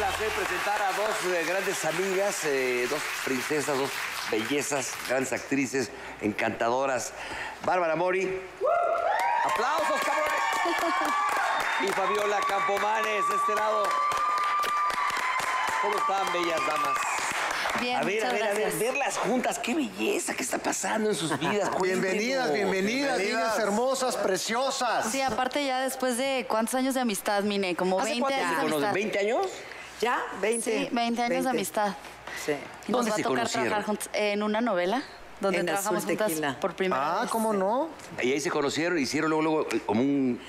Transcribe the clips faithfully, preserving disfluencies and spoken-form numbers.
placer presentar a dos eh, grandes amigas, eh, dos princesas, dos bellezas, grandes actrices, encantadoras. Bárbara Mori. ¡Aplausos, cabrones! Y Fabiola Campomanes, de este lado. ¿Cómo están, bellas damas? Bien, a ver, a ver, gracias. a ver, verlas juntas, qué belleza, qué está pasando en sus vidas. Bienvenidas, bienvenidas, niñas hermosas, preciosas. Sí, aparte ya después de ¿cuántos años de amistad, Mine? Como ¿Hace veinte cuánto años se de conocen? amistad. ¿veinte años? ¿Ya? ¿veinte? Sí, veinte años de amistad. Sí. Y nos ¿Dónde va a se tocar conocieron? trabajar juntos en una novela donde En trabajamos Azul juntas Tequila. por primera Ah, vez. ¿cómo no? Y ahí se conocieron, hicieron luego, luego, eh, como un...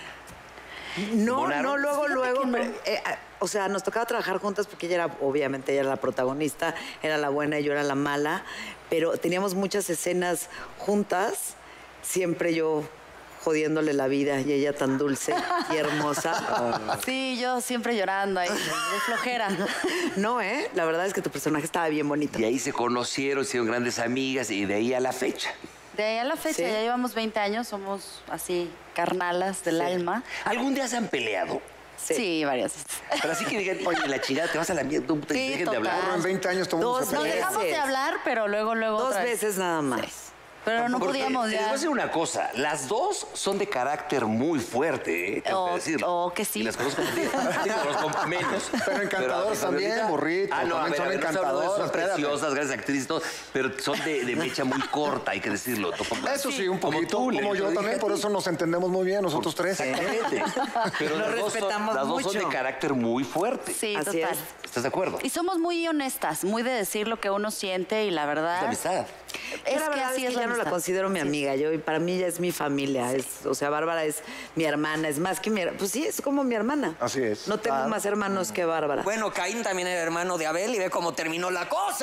No, ¿Bonaron? no, luego, Fíjate luego. que no. pero, eh, ah, o sea, nos tocaba trabajar juntas porque ella era, obviamente, ella era la protagonista, era la buena y yo era la mala, pero teníamos muchas escenas juntas, siempre yo jodiéndole la vida y ella tan dulce y hermosa. Sí, yo siempre llorando ahí, de flojera. No, ¿eh? La verdad es que tu personaje estaba bien bonito. Y ahí se conocieron, hicieron grandes amigas y de ahí a la fecha. De ahí a la fecha, Sí. ya llevamos veinte años, somos así carnalas del Sí. alma. ¿Algún día se han peleado? Sí. Sí, varias veces. Pero así que digan, oye, la chingada, te vas a la mierda, tú te Sí, dejen de total. hablar. Pero en veinte años todo el mundo Dos se Nos pelea. veces. dejamos de hablar, pero luego, luego Dos otra vez. veces nada más. Pero no Porque podíamos Les voy ya. a decir una cosa, las dos son de carácter muy fuerte, ¿eh? Tengo O- que decirlo. o que sí. Y las conozco, sí, sí, las conozco menos. Pero encantadoras también, Fabiola- burrito, Ah, no, a también ver, son a ver, no estoy hablando de eso, encantadoras, son espérame. preciosas, grandes actrices, todo, pero son de, de mecha muy corta, hay que decirlo. Eso sí, un Como poquito, tú, como, le- yo lo dije también, a por ti. eso nos entendemos muy bien nosotros tres. Exactamente. Pero Nos las dos son- respetamos las dos son mucho. de carácter muy fuerte. Sí, Así total. es. ¿Estás de acuerdo? Y somos muy honestas, muy de decir lo que uno siente y la verdad. La amistad. Es Es la que verdad así es es que la ya no la amistad. considero mi amiga. Yo, y para mí ella es mi familia. Es, o sea, Bárbara es mi hermana. Es más que mi her- Pues sí, es como mi hermana. Así es. No tengo Claro. más hermanos que Bárbara. Bueno, Caín también era hermano de Abel y ve cómo terminó la cosa.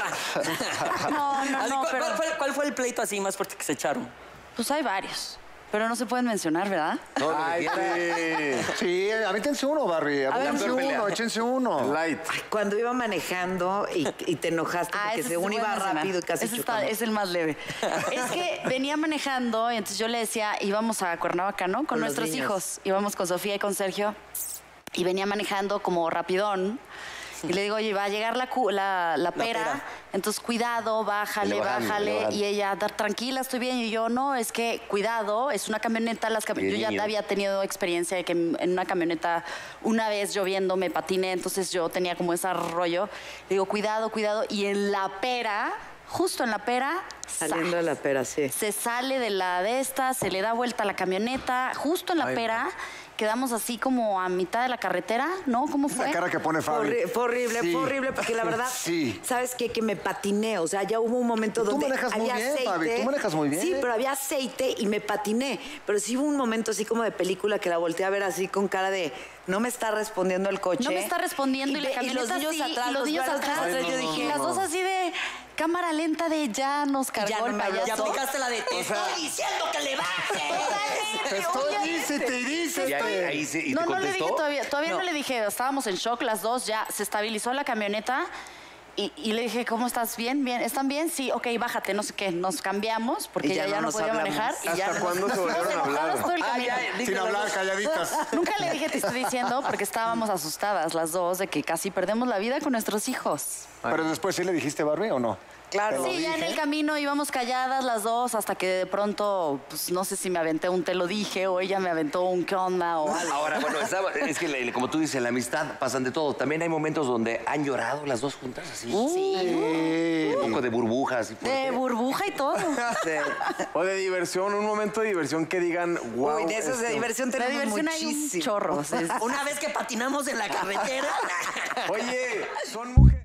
No, no, Así, no, ¿cuál, pero- cuál fue, cuál fue el pleito así más fuerte que se echaron? Pues hay varios, pero no se pueden mencionar, ¿verdad? No, lo que Ay, quieras. sí. Sí, avítense uno, Barbie. Avítense peor pelea. uno, échense uno. Light. Ay, cuando iba manejando y, y te enojaste Ah, porque ese sí según se iba puede mencionar. rápido y casi Ese está- chocamos. es el más leve. Es que venía manejando y entonces yo le decía, íbamos a Cuernavaca, ¿no? Con, Con los nuestros niños. hijos. Íbamos con Sofía y con Sergio y venía manejando como rapidón. Y le digo, oye, va a llegar la, cu- la, la pera, pera. entonces cuidado, bájale, Le bajando, le bájale. bajando. Y ella, "Da- tranquila, estoy bien". Y yo, no, es que cuidado, es una camioneta. Las cam- Y el yo ya niño. había tenido experiencia de que en en una camioneta, una vez lloviendo, me patiné, entonces yo tenía como ese rollo. Le digo, cuidado, cuidado. Y en la pera, justo en la pera, Saliendo de la pera, sí. se sale de la de esta, se le da vuelta a la camioneta, justo en la pera, quedamos así como a mitad de la carretera, ¿no? ¿Cómo fue? La cara que pone Fue, Fabi. horri- fue horrible, Sí. fue horrible porque la verdad, Sí. ¿sabes qué? Que me patiné, o sea, ya hubo un momento Tú donde manejas muy había bien, aceite. Fabi, tú manejas muy bien. Sí, pero había aceite y me patiné, pero sí hubo un momento así como de película que la volteé a ver así con cara de no me está respondiendo el coche. No me está respondiendo y, la ve- camioneta los niños sí, atrás, y los niños brazos atrás. atrás, yo y dije, las dos así de cámara lenta de ya nos cargó ya no el me habló. Ya payaso. aplicaste la de te estoy diciendo que le bajes. Te estoy, dice, te dice. Y ahí, ahí se, ¿y no, te no le contestó? dije todavía, todavía no. No. le dije, estábamos en shock las dos, ya se estabilizó la camioneta y, y le dije, ¿cómo estás? ¿Bien? ¿Bien? ¿Están bien? Sí, ok, bájate, no sé qué. Nos cambiamos porque Y ya ella ya no no nos podía hablamos. manejar. Y ya ¿Hasta nos- cuándo se nos volvieron a enojadas hablar? todo el Ah, camino. ya, Sin dígalo. hablar, calladitas. Nunca le dije, te estoy diciendo, porque estábamos asustadas las dos de que casi perdemos la vida con nuestros hijos. Pero después, ¿sí le dijiste Barbie o no? Claro. Sí, ya en el camino íbamos calladas las dos hasta que de pronto, pues no sé si me aventé un te lo dije o ella me aventó un qué onda o algo. Ahora, bueno, estaba- es que le- como tú dices, en la amistad pasan de todo. También hay momentos donde han llorado las dos juntas, así. Sí, Un poco de burbujas. Y de burbuja y todo. O de diversión, un momento de diversión que digan, wow. Uy, de esos de diversión De tenemos diversión hay un muchísimo. chorro. o sea, es- Una vez que patinamos en la carretera. Oye, son mujeres.